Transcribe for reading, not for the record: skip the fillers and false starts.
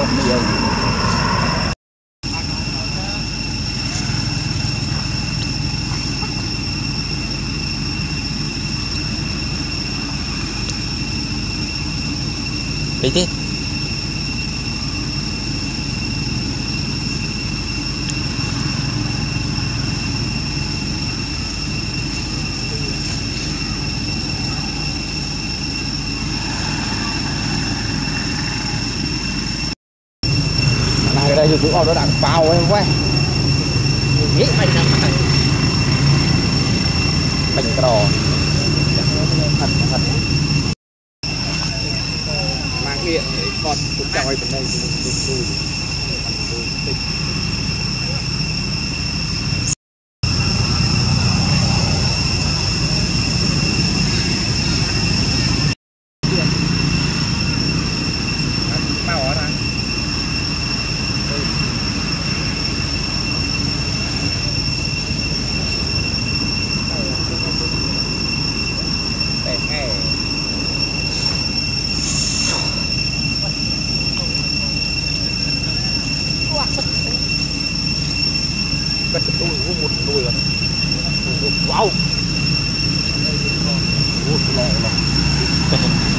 còn nhiều. Đi tiếp. Này đây thì cũng nó đang bao em quá. Nghĩ mày nằm này. Mình cái đồ. Thật. Mang hiện để con cũng trôi bên đây đùi. Bao ở đây. Để nghe. Cất cái đuôi của một đuôi rồi. Wow. Ủa, lẹ lẹ.